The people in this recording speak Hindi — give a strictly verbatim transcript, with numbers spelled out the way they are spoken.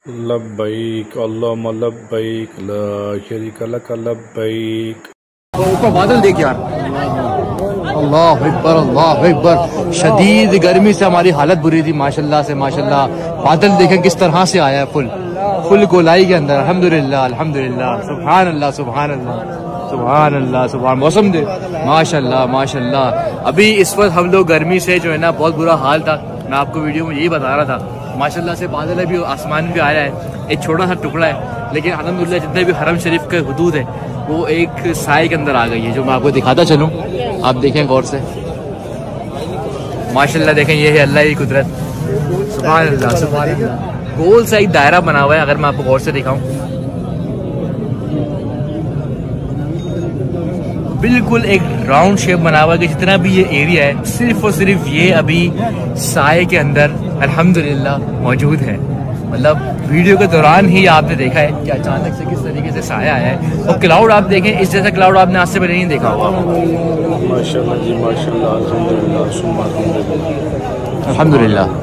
लब्बैक अल्लाहुम्मा लब्बैक ला शरीका लक लब्बैक। ऊपर बादल देख यार, अल्लाह अकबर अल्लाह अकबर। शदीद गर्मी से हमारी हालत बुरी थी, माशाल्लाह से माशाल्लाह। बादल देखें किस तरह से आया है, फुल फुल गोलाई के अंदर। अल्हम्दुलिल्लाह अल्हम्दुलिल्लाह, सुभान अल्लाह सुभान अल्लाह सुभान अल्लाह सुभान। मौसम दे माशाल्लाह माशाल्लाह। अभी इस वक्त हम लोग गर्मी से जो है ना बहुत बुरा हाल था, मैं आपको वीडियो में यही बता रहा था। माशाल्लाह से बादल है भी, आसमान भी आया है, एक छोटा सा टुकड़ा है, लेकिन अल्हम्दुलिल्लाह जितने भी हरम शरीफ के हुदूद है वो एक साए के अंदर आ गई है, जो मैं आपको दिखाता चलूँ। आप देखें गौर से, माशाल्लाह देखें, ये है अल्लाह की कुदरत, सुभान अल्लाह सुभान अल्लाह। गोल सा एक दायरा बना हुआ है, अगर मैं आपको गौर से दिखाऊं, बिल्कुल एक राउंड शेप बना हुआ है कि जितना भी ये एरिया है सिर्फ और सिर्फ ये अभी साए के अंदर अल्हम्दुलिल्लाह मौजूद है। मतलब वीडियो के दौरान ही आपने देखा है कि अचानक से किस तरीके से साया आया है। और क्लाउड आप देखें, इस जैसा क्लाउड आपने आज से पहले नहीं देखा होगा। माशाल्लाह जी माशाल्लाह, अल्हम्दुलिल्लाह सुम्मा अल्हम्दुलिल्लाह अल्हम्दुलिल्लाह।